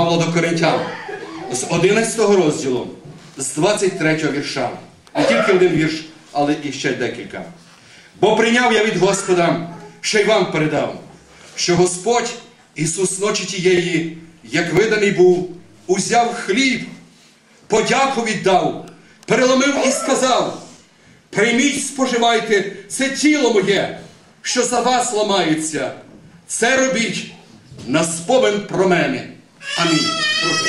Павла до Коринтян з 11 розділу, з 23 вірша. Не тільки один вірш, але і ще декілька. «Бо прийняв я від Господа, що й вам передав, що Господь Ісус ночі тієї, як виданий був, узяв хліб, подяку віддав, переломив і сказав: прийміть, споживайте, це тіло моє, що за вас ламається. Це робіть на спомин про мене. Амінь». Прошу.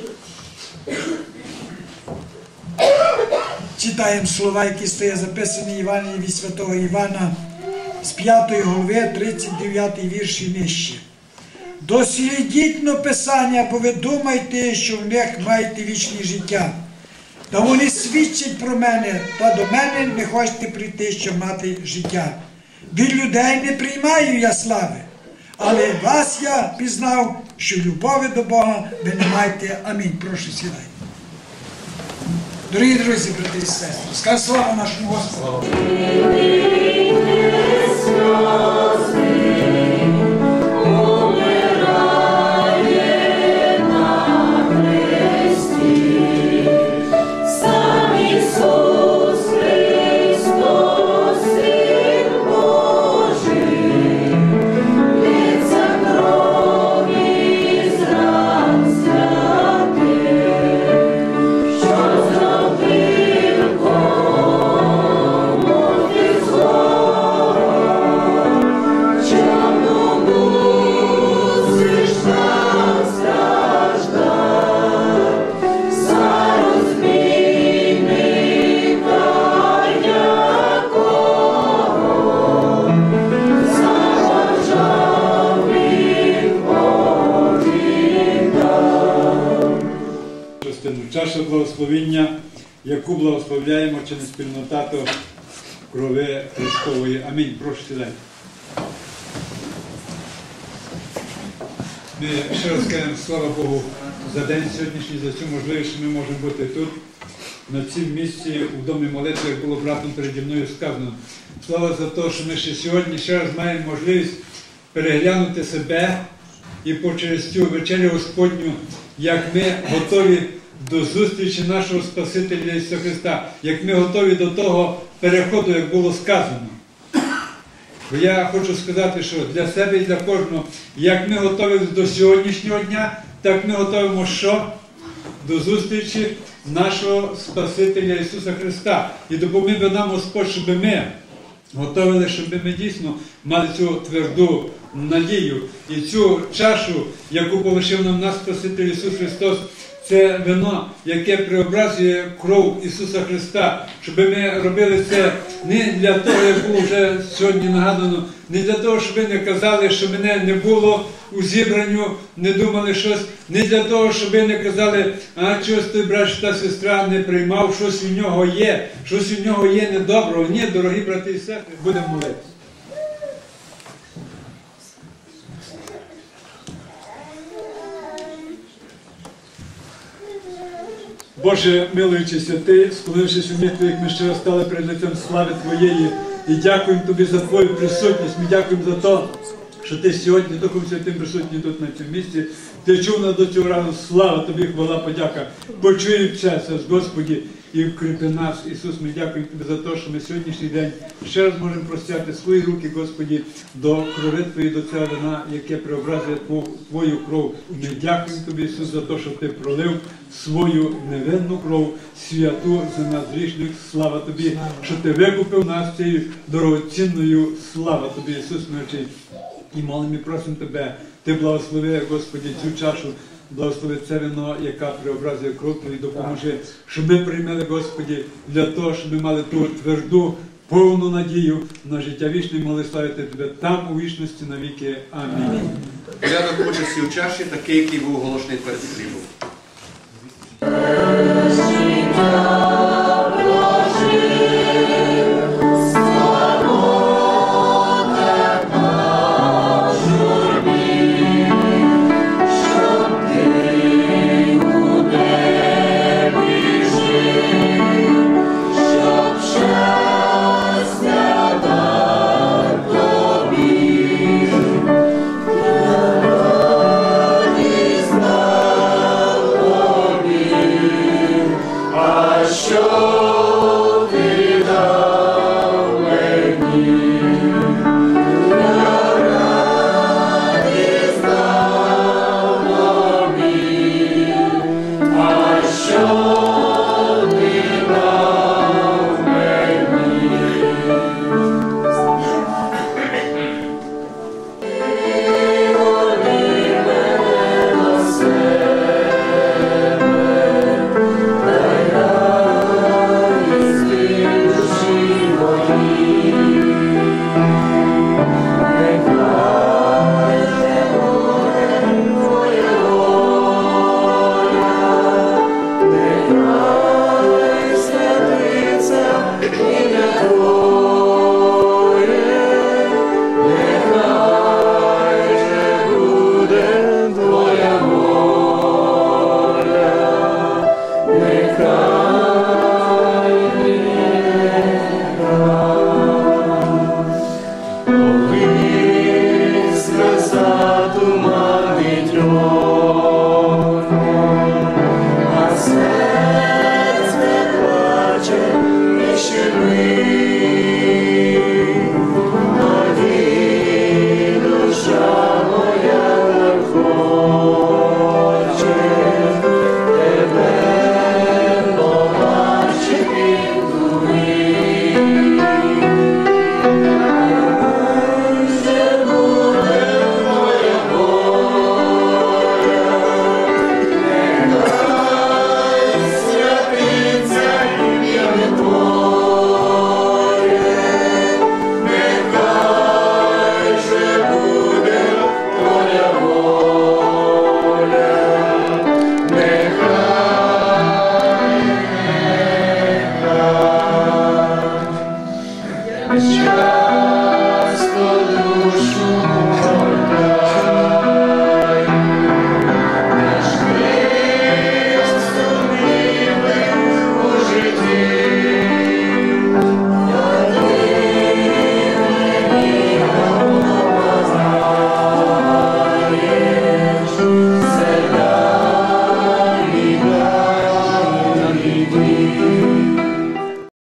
Читаємо слова, які стоять записані в Євангелії від святого Івана з 5 глави, 39 вірш і нижче. «Дослідіть Писання, бо ви думаєте, що в них маєте вічне життя. Та вони свідчать про мене, та до мене не хочете прийти, щоб мати життя. Від людей не приймаю я слави, але вас я пізнав, що любові до Бога ви не маєте. Амінь». Прошу, сідайте. Дорогі друзі, брати і сестри, скажіть слава нашому Господу. Чаша благословення, яку благословляємо через спільноту крови Христової. Амінь. Прошу сідайте. Ми ще раз кажемо слава Богу за день сьогоднішній, за цю можливість, що ми можемо бути тут, на цьому місці, у домі молитви, як було братом переді мною сказано. Слава за те, що ми ще сьогодні ще раз маємо можливість переглянути себе і через цю вечерю Господню, як ми готові до зустрічі нашого Спасителя Ісуса Христа, як ми готові до того переходу, як було сказано. Бо я хочу сказати, що для себе і для кожного, як ми готові до сьогоднішнього дня, так ми готуємо що? До зустрічі нашого Спасителя Ісуса Христа. І допоміг би нам Господь, щоб ми готовили, щоб ми дійсно мали цю тверду надію. І цю чашу, яку полишив нам наш Спаситель Ісус Христос, це вино, яке преобразує кров Ісуса Христа, щоб ми робили це не для того, як було вже сьогодні нагадано, не для того, щоб ви не казали, що мене не було у зібранню, не думали щось, не для того, щоб ви не казали, а чогось той брат та сестра не приймав, щось у нього є недоброго. Ні, дорогі брати і сестри, будемо молитися. Боже, милуючи святий, склонившись у молитві, як ми ще раз стали перед лицем слави Твоєї, і дякуємо Тобі за Твою присутність. Ми дякуємо за те, що Ти сьогодні Духом Святим присутній тут на цьому місці. Ти чув нас до цього разу. Слава Тобі, хвала, подяка. Почуй все, Господі, і вкріпи нас. Ісус, ми дякуємо Тобі за те, що ми сьогоднішній день ще раз можемо простяти свої руки, Господі, до крови Твоєї, до цього вина, яке преобразує Твою кров. Ми дякуємо Тобі, Ісус, за те, що Ти пролив свою невинну кров, святу за нас грішних. Слава Тобі, що Ти викупив нас цією дорогоцінною. Слава Тобі, Ісус, мирчий. І молимо і просимо Тебе, Ти благослови, Господи, цю чашу, благослови це вино, яка преобразує кров Твою, допоможи, щоб ми приймали, Господи, для того, щоб ми мали ту тверду, повну надію на життя вічне, могли славити Тебе там у вічності навіки. Амінь. Порядок участі у чаші такий, який був оголошений перед хлібом.